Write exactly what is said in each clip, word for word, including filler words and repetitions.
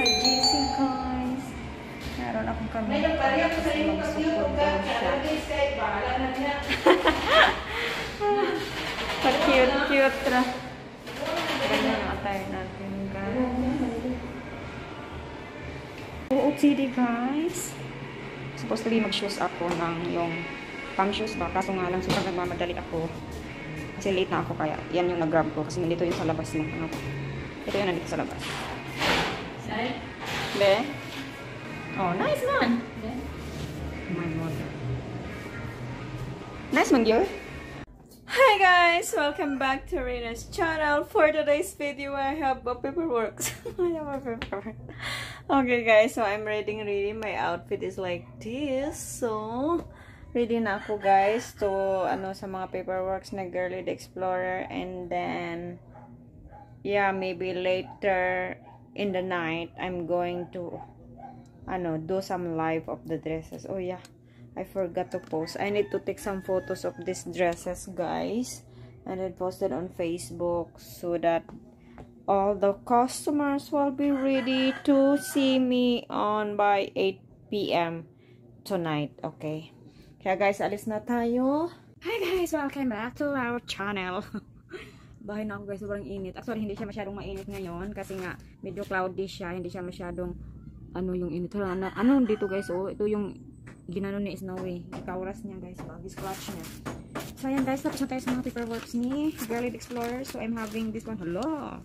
sa G C, guys. Meron akong kami. May nagpariya ko sa limang kapiyong ka. Pa-cute-cute ra. Ganyan ang attire natin, guys. O O T D, guys. Supposedly mag-shoes ako ng yung pang-shoes ba. Kaso nga lang, sobrang nagmamadali ako. Kasi late na ako kaya. Yan yung nag-grab ko. Kasi nandito yung sa labas mo. Ano? Ito yung nandito sa labas. Saan? Be? Oh, nice man. Be? Oh my God. Nice man, girl. Hi guys! Welcome back to Rena's channel. For today's video, I have a paperwork. I have a paperwork. Okay guys, so I'm reading reading. My outfit is like this. So, ready na ako guys to ano sa mga paperworks na Girly the Explorer, and then yeah, maybe later in the night I'm going to ano do some live of the dresses. Oh yeah, I forgot to post. I need to take some photos of these dresses, guys, and then post it on Facebook so that all the customers will be ready to see me on by eight P M tonight. Okay. Kaya guys, alis na tayo. Hi guys! Welcome back to our channel. Bahay na ako guys, sobrang init. Actually, hindi siya masyadong mainit ngayon kasi nga medyo cloudy siya. Hindi siya masyadong ano yung init. Ano, ano dito guys, oh, ito yung ginano ni Snowy. Ikauras niya guys, oh, scratch niya. So ayan guys, tapos na tayo sa mga paperworks ni Girly the Explorer. So I'm having this one. Hello!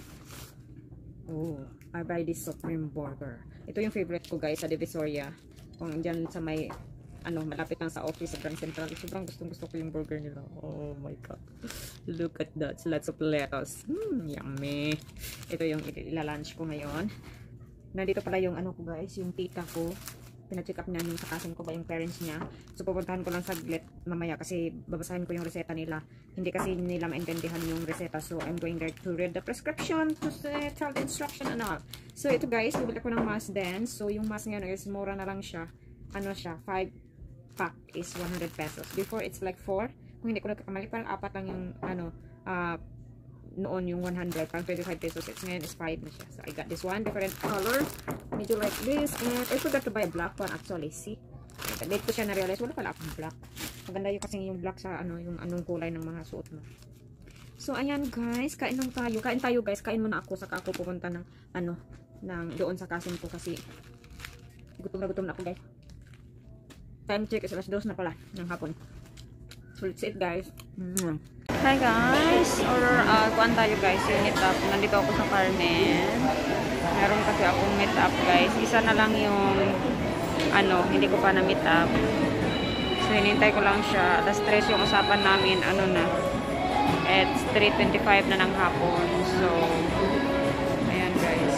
Oh, I buy this Supreme Burger. Ito yung favorite ko guys sa Divisoria. Kung dyan sa may ano, malapit lang sa office sa Grand Central. Sobrang gustong gusto ko yung burger nila. Oh my God. Look at that. Lots of lettuce. Hmm, yummy. Ito yung ilalunch ko ngayon. Nandito pala yung ano ko guys, yung tita ko. Pina-check up niya yung sakasin ko ba yung parents niya. So pupuntahan ko lang saglit mamaya kasi babasahin ko yung reseta nila. Hindi kasi nila maintindihan yung reseta. So I'm going there to read the prescription, to tell the instruction and all. So ito guys, bibili ko ng mask din. So yung mask ngayon is mura na lang siya. Ano siya, five pack is one hundred pesos. Before it's like four. Kung hindi ko nagkakamali, parang apat lang yung ano, uh, noon yung one hundred, parang twenty-five pesos. It's ngayon is five na siya. So I got this one, different color. Medyo like this. And I forgot to buy a black one actually. See? Late ko siya na-realize, wala pala akong black. Maganda yung kasi yung black sa ano, yung anong kulay ng mga suot mo. So ayan guys, kain lang tayo. Kain tayo guys, kain muna ako. Saka ako pupunta ng ano, ng doon sa kasin ko kasi gutom na gutom na ako guys. Time check is alas dos na pala ng hapon. So let's eat guys. Mm. Hi guys, order uh, kuan tayo guys, yung meet up. Nandito ako sa Carmen. Meron kasi akong meet up guys. Isa na lang yung ano, hindi ko pa na meet up. So hinintay ko lang siya. Alas tres yung usapan namin, ano na. It's three twenty-five na ng hapon. So ayan guys.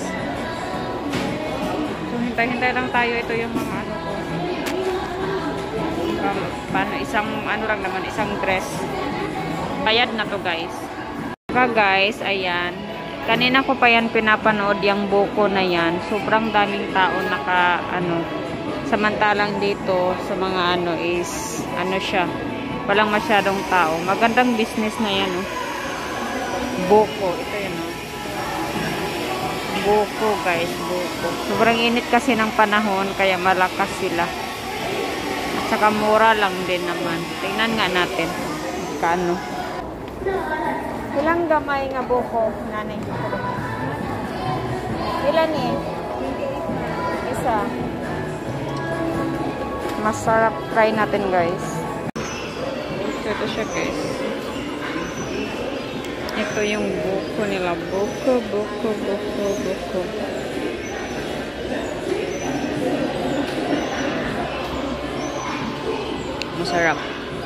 So hintay-hintay lang tayo. Ito yung mga ano ko. Um, paano, isang ano lang naman, isang dress. Bayad na to guys. Saka guys, ayan. Kanina ko pa yan pinapanood yung buko na yan. Sobrang daming tao naka ano. Samantalang dito sa mga ano is ano siya. Walang masyadong tao. Magandang business na yan. Oh. Buko. Ito yan oh. Buko guys. Buko. Sobrang init kasi ng panahon kaya malakas sila. Saka mura lang din naman. Tingnan nga natin. Kano. Ilang gamay nga buko, nanay? Ilan eh? Isa. Masarap. Try natin guys. Ito, ito siya guys. Ito yung buko nila. Buko, buko, buko, buko. Masarap.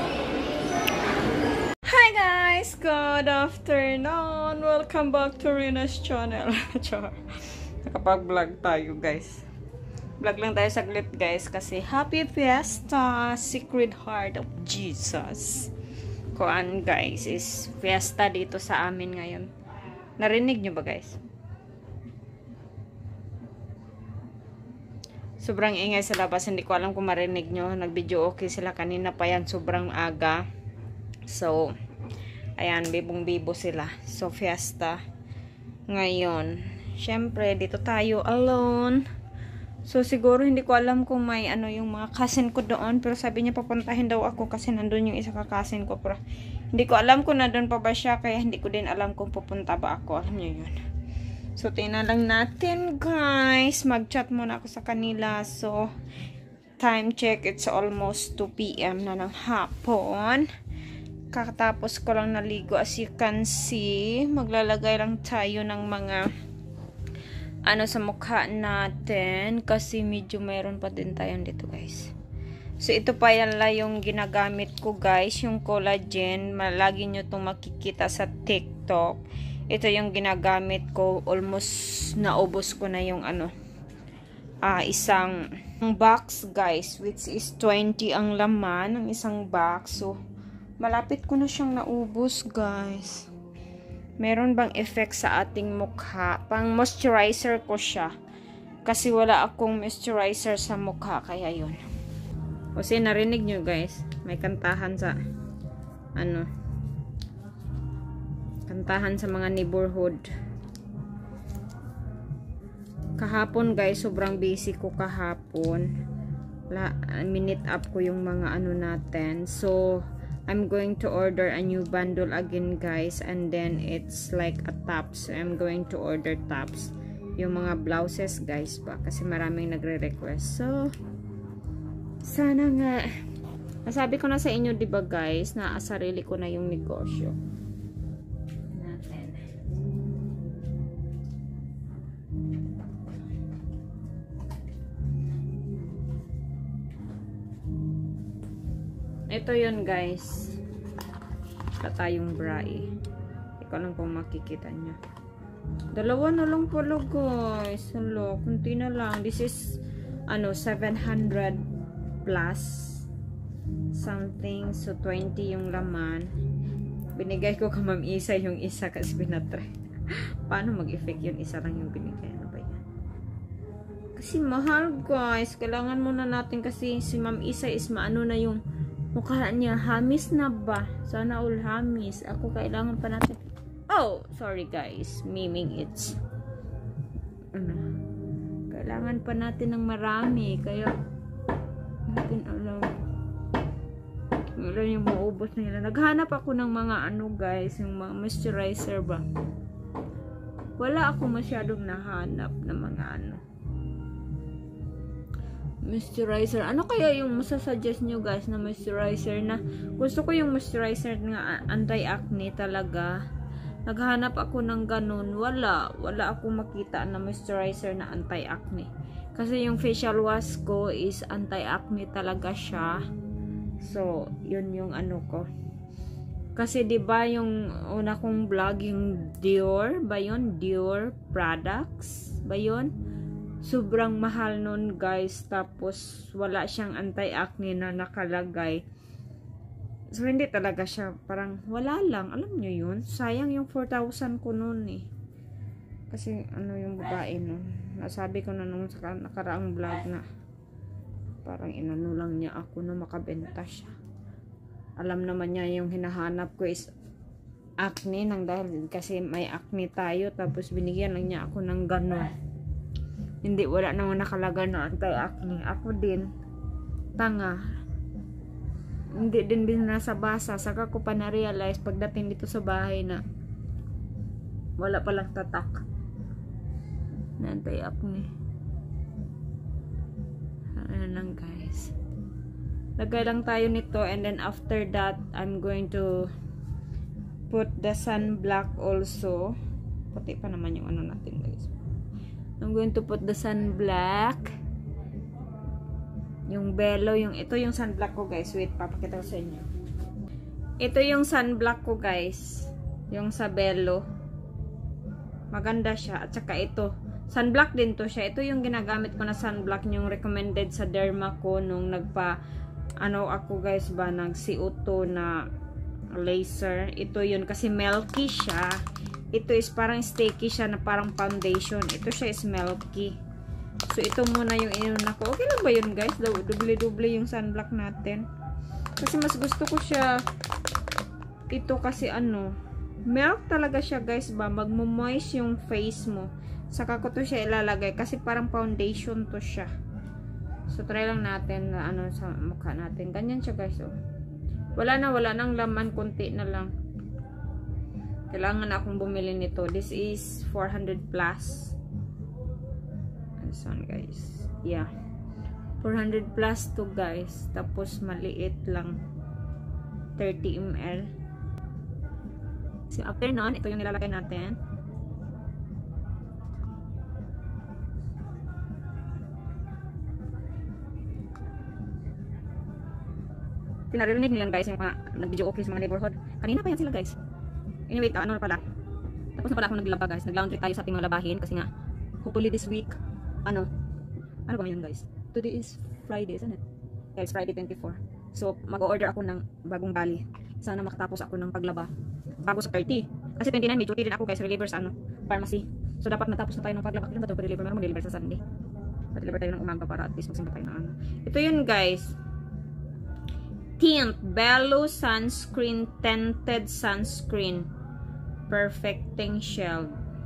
Hi guys! Good afternoon! Welcome back to Rena's channel. Nakapag-vlog tayo guys. Vlog lang tayo saglit guys kasi Happy Fiesta! Sacred Heart of Jesus. Kuan guys is fiesta dito sa amin ngayon. Narinig nyo ba guys? Sobrang ingay sa labas. Hindi ko alam kung marinig nyo. Nag-video okay sila kanina pa yan. Sobrang aga. So, ayan. Bibong-bibo sila. So, fiesta. Ngayon. syempre, dito tayo alone. So, siguro hindi ko alam kung may ano yung mga cousin ko doon. Pero sabi niya papuntahin daw ako kasi nandun yung isa ka cousin ko. Pero hindi ko alam kung nandun pa ba siya. Kaya hindi ko din alam kung pupunta ba ako. Alam niyo yun. So, tingnan lang natin, guys. Mag-chat muna ako sa kanila. So, time check. It's almost two p m na ng hapon. Kakatapos ko lang naligo. As you can see, maglalagay lang tayo ng mga ano sa mukha natin kasi medyo mayroon pa din tayo dito, guys. So ito pa yala yung ginagamit ko, guys, yung collagen. Malagi nyo itong makikita sa TikTok. Ito yung ginagamit ko. Almost naubos ko na yung ano ah, isang box, guys, which is twenty ang laman ng isang box. So malapit ko na siyang naubos, guys. Meron bang effect sa ating mukha? Pang moisturizer ko siya. Kasi wala akong moisturizer sa mukha. Kaya yun. Kasi narinig nyo, guys. May kantahan sa ano. Kantahan sa mga neighborhood. Kahapon, guys. Sobrang busy ko kahapon. La, minute up ko yung mga ano natin. So, I'm going to order a new bundle again, guys, and then it's like a tops. So I'm going to order tops, yung mga blouses, guys, pa kasi maraming nagre-request. So sana nga, nasabi ko na sa inyo, diba, guys, na sarili ko na yung negosyo natin. Ito yun, guys. Wala tayong bra eh. Hindi ko lang kung makikita nyo. Dalawa na lang pala, guys. Hello, kunti na lang. This is ano, seven hundred plus something. So twenty yung laman. Binigay ko ka Ma'am Isa yung isa kasi binatry. Paano mag-effect yung isa lang yung binigay? Ano ba yan? Kasi mahal, guys. Kailangan muna natin kasi si Ma'am Isa is maano na yung mukha niya. Hamis na ba? Sana all hamis. Ako kailangan pa natin. Oh, sorry, guys. Miming it's ano, kailangan pa natin ng marami. Kaya natin alam. Alam yung maubos na nila. Naghanap ako ng mga ano, guys. Yung mga moisturizer ba? Wala ako masyadong nahanap ng mga ano moisturizer. Ano kaya yung masasuggest nyo, guys, na moisturizer na gusto ko yung moisturizer na anti-acne talaga. Naghanap ako ng ganun. Wala. Wala akong makita na moisturizer na anti-acne. Kasi yung facial wash ko is anti-acne talaga siya. So, yun yung ano ko. Kasi diba yung una kong vlog, yung Dior, ba yun? Dior products, ba yun? Sobrang mahal nun, guys. Tapos, wala siyang anti-acne na nakalagay. So, hindi talaga siya. Parang, wala lang. Alam nyo yun? Sayang yung four thousand ko nun eh. Kasi, ano yung babae nun. Nasabi ko na nung sa nakaraang vlog na parang inano lang niya ako na makabenta siya. Alam naman niya yung hinahanap ko is acne. Nang dahil kasi may acne tayo. Tapos, binigyan lang niya ako ng gano'n. Hindi, wala naman nakalagay na anti-acne. Ako din, tanga. Hindi din binasa-basa. Saka ko pa na-realize pagdating dito sa bahay na wala palang tatak na anti-acne. Ano lang, guys. Lagay lang tayo nito and then after that, I'm going to put the sunblock also. Puti pa naman yung ano natin, guys. I'm going to put the sunblock. Yung Bello, yung ito yung sunblock ko, guys. Wait, papakita ko sa inyo. Ito yung sunblock ko, guys. Yung sa Bello. Maganda siya. At saka ito. Sunblock din to siya. Ito yung ginagamit ko na sunblock. Yung recommended sa derma ko nung nagpa, ano ako, guys, ba, nag C O two na laser. Ito yun. Kasi milky siya. Ito is parang sticky siya na parang foundation. Ito siya is milky. So, ito muna yung inuna ko. Okay lang ba yun, guys? Doble-doble yung sunblock natin. Kasi mas gusto ko siya. Ito kasi ano, milk talaga siya, guys, ba? Magmo-moist yung face mo. Saka ko to siya ilalagay kasi parang foundation to siya. So, try lang natin na ano sa mukha natin. Ganyan siya guys. Oh. Wala na, wala nang laman. Kunti na lang. Kailangan akong bumili nito. This is four hundred plus. This one guys. Yeah. four hundred plus to guys. Tapos maliit lang. thirty milliliters. So, after nun, ito yung nilalagay natin. Tinarinig nilang guys yung mga nag-video okay sa mga neighborhood. Kanina pa yan sila guys. Anyway, ano na pala. Tapos na pala ako naglaba guys. Nag-laundry tayo sa ating mga labahin kasi nga hopefully this week ano ano ba ngayon guys? Today is Friday, isn't it? Guys, Friday twenty-four. So, mag-order ako ng bagong bali. Sana makatapos ako ng paglaba bago sa thirty. Kasi twenty-nine may duty din ako guys, reliever sa ano, pharmacy. So, dapat matapos na tayo ng paglaba. Kailan ba ito pa-deliver? Meron mag-deliver sa Sunday. Pa-deliver tayo ng umaga para at least magsimba tayo ng ano. Ito yun guys. Tint Bello Sunscreen Tinted Sunscreen Perfecting Shield.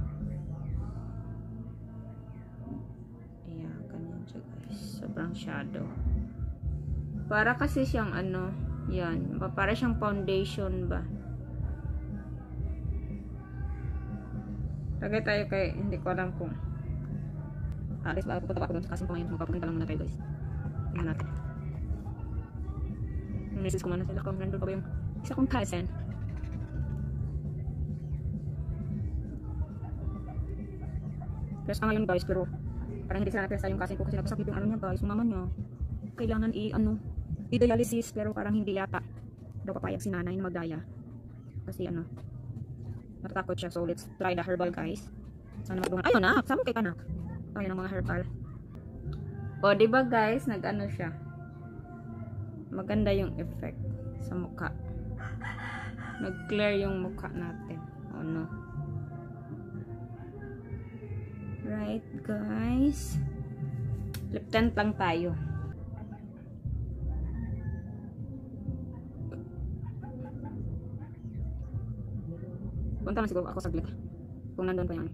Ayan, ganyan siya guys. Sobrang shadow. Para kasi siyang ano, yan. Para siyang foundation ba. Tagay tayo kay, hindi ko alam kung alis ba, pupunta pa ako doon kasi po ngayon. Magpapunta lang muna tayo guys. Tingnan natin. Misis ko muna sila kung nandun pa ba yung isa kong cousin. Press ka ngayon guys, pero parang hindi sila na-press yung cousin ko kasi napasakit yung ano niya guys, yung mama niya. Kailangan i-ano, i-dialysis pero parang hindi yata daw papayag si nanay na magdaya. Kasi ano, natatakot siya. So let's try the herbal guys. Sana magdungan. Ayun na, sama kay kanak. Ayun ang mga herbal. O diba guys, nag-ano siya. Maganda yung effect sa mukha. Nag-clear yung mukha natin. Oh no. Right, guys. Lip tint lang tayo. Punta lang siguro ako saglit. Kung nandun pa yan.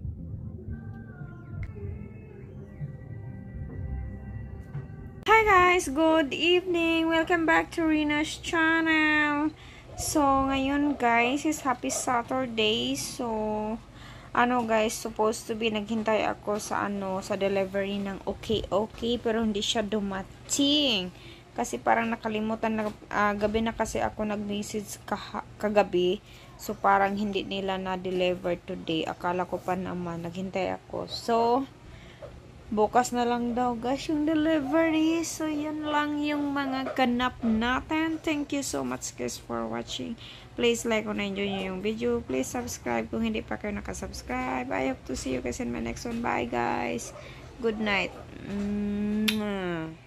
Hi guys, good evening. Welcome back to Rina's channel. So, ngayon guys is happy Saturday. So, ano guys, supposed to be naghintay ako sa ano, sa delivery ng okay okay pero hindi siya dumating. Kasi parang nakalimutan na uh, gabi na kasi ako nag-message kagabi. So, parang hindi nila na-deliver today. Akala ko pa naman naghintay ako. So, bukas na lang daw guys yung delivery. So, yun lang yung mga ganap natin. Thank you so much guys for watching. Please like kung na-enjoy nyo yung video. Please subscribe kung hindi pa kayo nakasubscribe. I hope to see you guys in my next one. Bye guys. Good night. Mm-hmm.